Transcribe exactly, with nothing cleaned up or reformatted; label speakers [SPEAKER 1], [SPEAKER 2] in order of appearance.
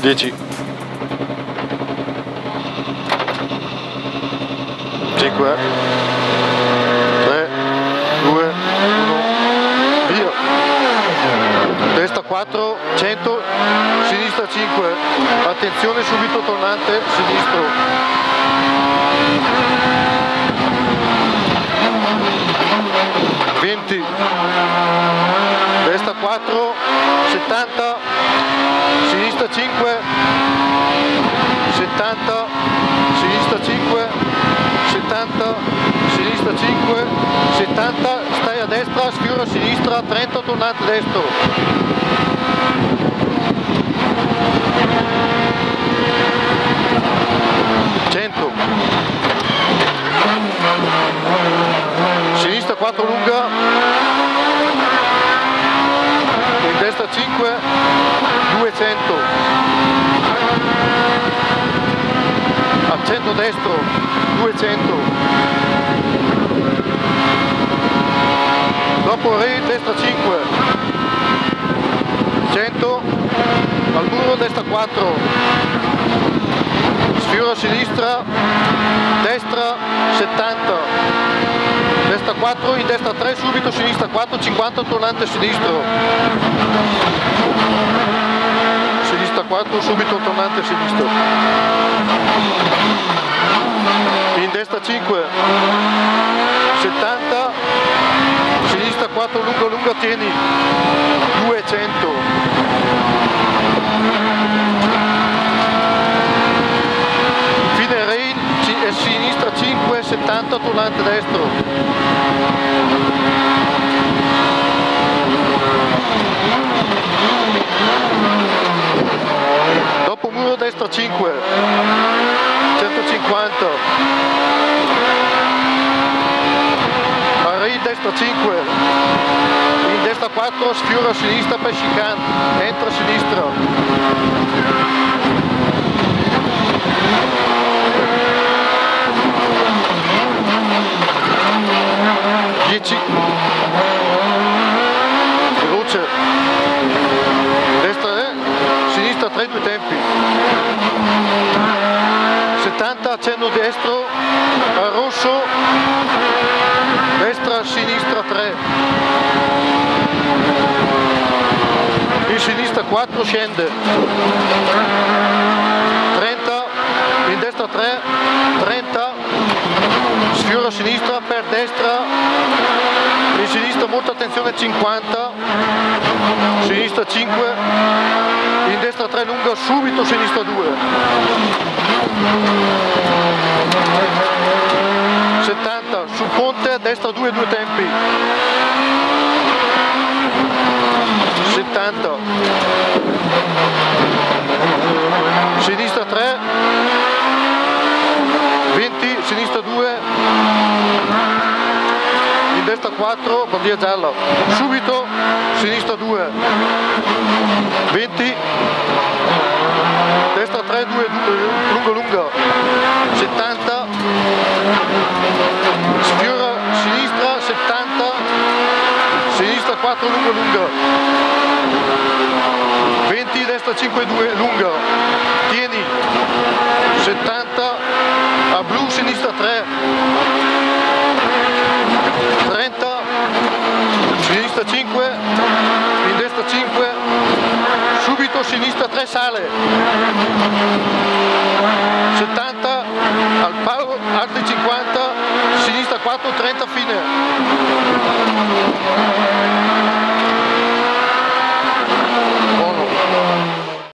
[SPEAKER 1] dieci, cinque, tre, due, uno, via. Destra quattro, cento, sinistra cinque, attenzione subito tornante, sinistro. venti, destra quattro, settanta, sinistra cinque, settanta, sinistra cinque, settanta, sinistra cinque, settanta, stai a destra, sfiora a sinistra, trenta, tornante destro. cento, sinistra quattro lunga, in destra cinque, duecento, accendo destro, duecento, dopo re, destra cinque, cento, al muro, destra quattro, sfiora a sinistra, destra settanta, destra quattro, in destra tre, subito sinistra quattro, cinquanta, tornante sinistro, sinistra quattro, subito tornante sinistro, in destra cinque, settanta, sinistra quattro, lunga lunga, tieni, duecento, fine rail, sinistra cinque, settanta, tornante destro, dopo muro destra cinque, centocinquanta, a rail destra cinque, in destra quattro, sfiora a sinistra per chicane, entra a sinistra, dieci, veloce, destra tre, sinistra tre, due tempi, settanta, accenno destro, a rosso, destra, sinistra tre, in sinistra quattro, scende, trenta, in destra tre, trenta, sfiora a sinistra per destra, in sinistra molta attenzione, cinquanta, sinistra cinque, in destra tre lunga, subito sinistra due, settanta, sul ponte a destra due, due tempi, settanta, sinistra tre, venti, sinistra due, in destra quattro, bandiera gialla, subito sinistra due, venti, destra tre, due, lunga lunga, settanta, sfiora sinistra, settanta, sinistra quattro, lunga lunga, venti, destra cinque, due, lunga, tieni, settanta, a blu, sinistra tre, trenta, sinistra cinque, in destra cinque, subito sinistra tre, sale, settanta, al palo, altri cinquanta, sinistra quattro, trenta, fine.